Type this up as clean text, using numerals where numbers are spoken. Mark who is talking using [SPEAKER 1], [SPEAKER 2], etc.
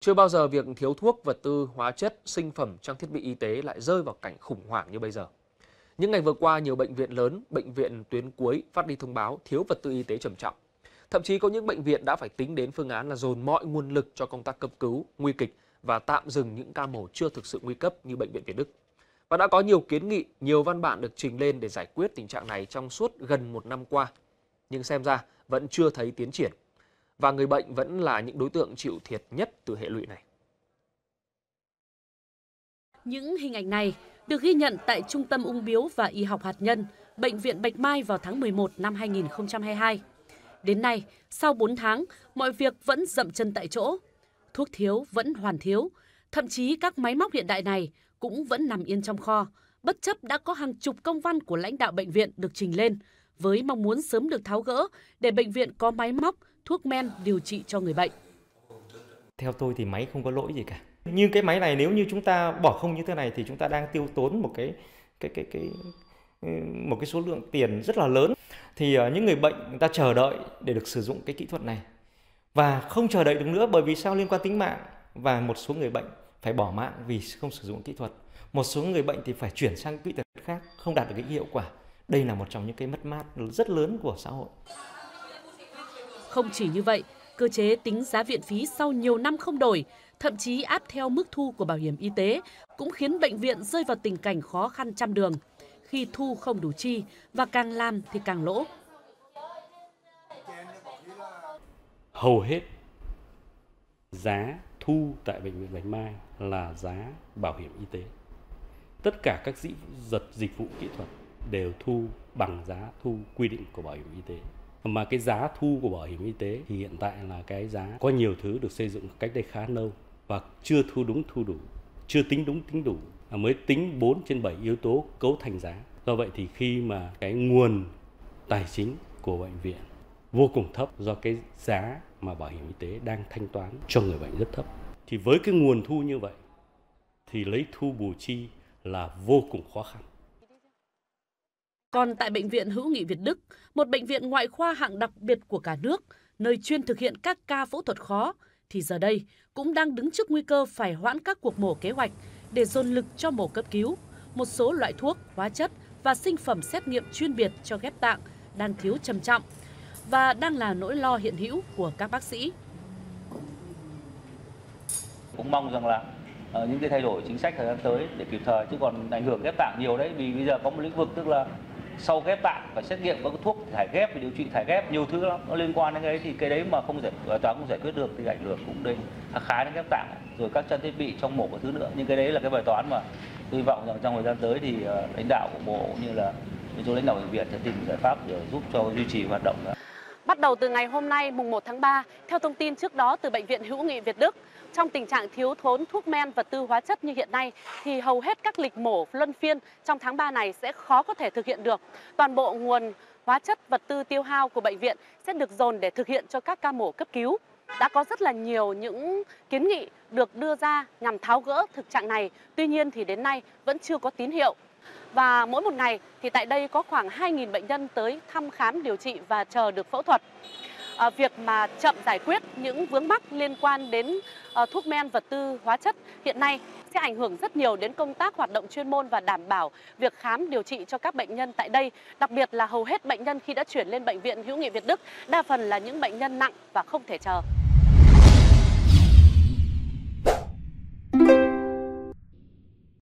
[SPEAKER 1] Chưa bao giờ việc thiếu thuốc, vật tư, hóa chất, sinh phẩm, trang thiết bị y tế lại rơi vào cảnh khủng hoảng như bây giờ. Những ngày vừa qua, nhiều bệnh viện lớn, bệnh viện tuyến cuối phát đi thông báo thiếu vật tư y tế trầm trọng. Thậm chí có những bệnh viện đã phải tính đến phương án là dồn mọi nguồn lực cho công tác cấp cứu, nguy kịch và tạm dừng những ca mổ chưa thực sự nguy cấp như bệnh viện Việt Đức. Và đã có nhiều kiến nghị, nhiều văn bản được trình lên để giải quyết tình trạng này trong suốt gần một năm qua. Nhưng xem ra vẫn chưa thấy tiến triển. Và người bệnh vẫn là những đối tượng chịu thiệt nhất từ hệ lụy này.
[SPEAKER 2] Những hình ảnh này được ghi nhận tại Trung tâm Ung bướu và Y học hạt nhân, Bệnh viện Bạch Mai vào tháng 11 năm 2022. Đến nay, sau 4 tháng, mọi việc vẫn dậm chân tại chỗ. Thuốc thiếu vẫn hoàn thiếu, thậm chí các máy móc hiện đại này cũng vẫn nằm yên trong kho, bất chấp đã có hàng chục công văn của lãnh đạo bệnh viện được trình lên, với mong muốn sớm được tháo gỡ để bệnh viện có máy móc, thuốc men điều trị cho người bệnh.
[SPEAKER 3] Theo tôi thì máy không có lỗi gì cả. Như cái máy này nếu như chúng ta bỏ không như thế này thì chúng ta đang tiêu tốn một cái số lượng tiền rất là lớn. Thì những người bệnh người ta chờ đợi để được sử dụng cái kỹ thuật này và không chờ đợi được nữa, bởi vì sao? Liên quan tính mạng, và một số người bệnh phải bỏ mạng vì không sử dụng kỹ thuật. Một số người bệnh thì phải chuyển sang kỹ thuật khác, không đạt được cái hiệu quả. Đây là một trong những cái mất mát rất lớn của xã hội.
[SPEAKER 2] Không chỉ như vậy, cơ chế tính giá viện phí sau nhiều năm không đổi, thậm chí áp theo mức thu của bảo hiểm y tế, cũng khiến bệnh viện rơi vào tình cảnh khó khăn trăm đường. Khi thu không đủ chi và càng làm thì càng lỗ.
[SPEAKER 4] Hầu hết giá thu tại Bệnh viện Bạch Mai là giá bảo hiểm y tế. Tất cả các dịch vụ kỹ thuật đều thu bằng giá thu quy định của bảo hiểm y tế. Mà cái giá thu của bảo hiểm y tế thì hiện tại là cái giá có nhiều thứ được xây dựng cách đây khá lâu và chưa thu đúng thu đủ, chưa tính đúng tính đủ, mới tính 4 trên 7 yếu tố cấu thành giá. Do vậy thì khi mà cái nguồn tài chính của bệnh viện vô cùng thấp do cái giá mà bảo hiểm y tế đang thanh toán cho người bệnh rất thấp, thì với cái nguồn thu như vậy thì lấy thu bù chi là vô cùng khó khăn.
[SPEAKER 2] Còn tại Bệnh viện Hữu nghị Việt Đức, một bệnh viện ngoại khoa hạng đặc biệt của cả nước, nơi chuyên thực hiện các ca phẫu thuật khó, thì giờ đây cũng đang đứng trước nguy cơ phải hoãn các cuộc mổ kế hoạch để dồn lực cho mổ cấp cứu. Một số loại thuốc, hóa chất và sinh phẩm xét nghiệm chuyên biệt cho ghép tạng đang thiếu trầm trọng và đang là nỗi lo hiện hữu của các bác sĩ.
[SPEAKER 5] Cũng mong rằng là những cái thay đổi chính sách thời gian tới để kịp thời, chứ còn ảnh hưởng ghép tạng nhiều đấy, vì bây giờ có một lĩnh vực tức là sau ghép tạng phải xét nghiệm các thuốc thải ghép, để điều trị thải ghép, nhiều thứ lắm nó liên quan đến cái, thì cái đấy mà không giải quyết được thì ảnh hưởng cũng đây khá đến ghép tạng, rồi các trang thiết bị trong mổ và thứ nữa. Nhưng cái đấy là cái bài toán mà tôi hy vọng rằng trong thời gian tới thì lãnh đạo của bộ cũng như là số lãnh đạo bệnh viện sẽ tìm giải pháp để giúp cho duy trì hoạt động.
[SPEAKER 2] Bắt đầu từ ngày hôm nay mùng 1 tháng 3, theo thông tin trước đó từ Bệnh viện Hữu nghị Việt Đức, trong tình trạng thiếu thốn thuốc men, vật tư, hóa chất như hiện nay thì hầu hết các lịch mổ luân phiên trong tháng 3 này sẽ khó có thể thực hiện được. Toàn bộ nguồn hóa chất, vật tư tiêu hao của bệnh viện sẽ được dồn để thực hiện cho các ca mổ cấp cứu. Đã có rất là nhiều những kiến nghị được đưa ra nhằm tháo gỡ thực trạng này, tuy nhiên thì đến nay vẫn chưa có tín hiệu. Và mỗi một ngày thì tại đây có khoảng 2.000 bệnh nhân tới thăm khám điều trị và chờ được phẫu thuật. Việc mà chậm giải quyết những vướng mắc liên quan đến thuốc men, vật tư, hóa chất hiện nay sẽ ảnh hưởng rất nhiều đến công tác hoạt động chuyên môn và đảm bảo việc khám điều trị cho các bệnh nhân tại đây. Đặc biệt là hầu hết bệnh nhân khi đã chuyển lên Bệnh viện Hữu nghị Việt Đức, đa phần là những bệnh nhân nặng và không thể chờ.